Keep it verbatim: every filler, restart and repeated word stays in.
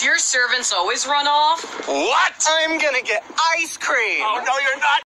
Do your servants always run off? What? I'm gonna get ice cream. Oh, no, you're not.